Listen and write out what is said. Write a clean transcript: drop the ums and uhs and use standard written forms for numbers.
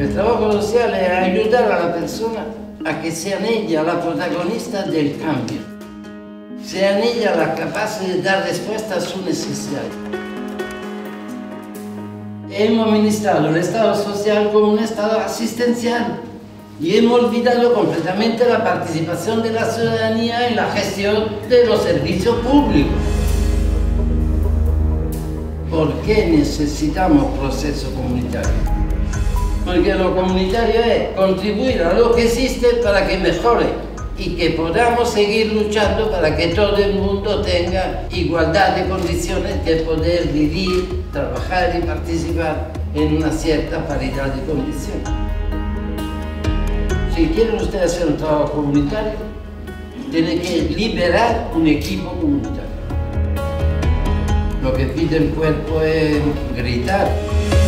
El trabajo social es ayudar a la persona a que sean ella la protagonista del cambio, sean ella las capaces de dar respuesta a sus necesidades. Hemos administrado el Estado social como un Estado asistencial y hemos olvidado completamente la participación de la ciudadanía en la gestión de los servicios públicos. ¿Por qué necesitamos proceso comunitario? Porque lo comunitario es contribuir a lo que existe para que mejore y que podamos seguir luchando para que todo el mundo tenga igualdad de condiciones de poder vivir, trabajar y participar en una cierta paridad de condiciones. Si quieren ustedes hacer un trabajo comunitario, tienen que liberar un equipo comunitario. Lo que pide el cuerpo es gritar.